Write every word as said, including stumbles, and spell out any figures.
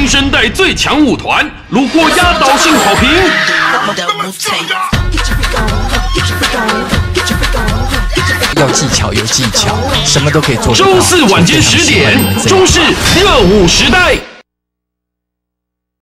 新生代最强舞团，路过压倒性好评。 要技巧有技巧，什么都可以做。 周四晚间十点，中视热舞时代。